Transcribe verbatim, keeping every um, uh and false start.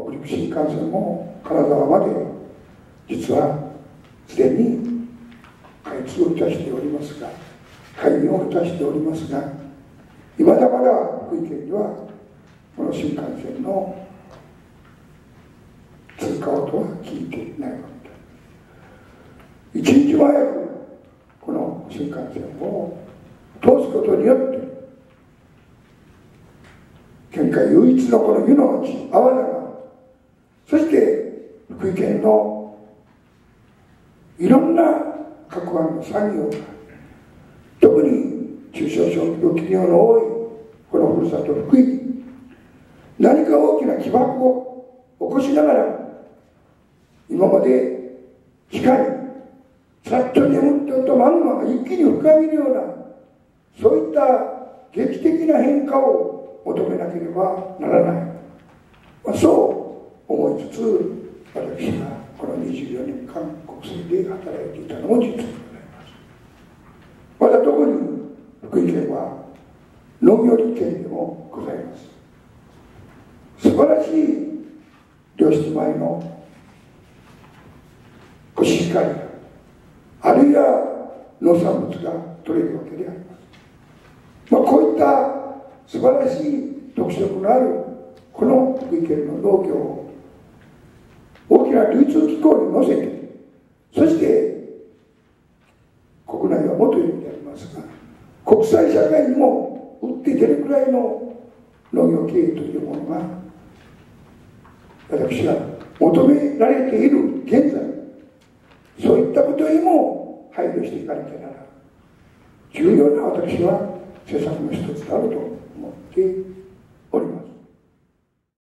北陸新幹線も金沢まで実はすでに開通をいたしておりますが、開業をいたしておりますが、いまだまだ福井県にはこの新幹線の通過音は聞いていないわけです。一日も早くこの新幹線を通すことによって県下唯一のこの湯の町阿波長、そして福井県のいろんな各湾の産業が、特に中小小規模企業の多いこのふるさと福井に何か大きな起爆を起こしながら、今まで地下にさっと眠っておったマグマが一気に浮かびるような、そういった劇的な変化を求めなければならない、まあ、そう思いつつ、私がこのにじゅうよねんかん国政で働いていたのも実でございます。また特に福井県は農業立県でもございます。素晴らしい良質米のコシヒカリ、あるいは農産物が取れるわけであります。まあ、こういった素晴らしい特色のあるこの福井県の農業を大きな流通機構に乗せて、そして国内はもという意味でありますが、国際社会にも打って出るくらいの農業経営というものが私が求められている現在、そういったことにも配慮していかなきゃならない重要な私は施策の一つであると思って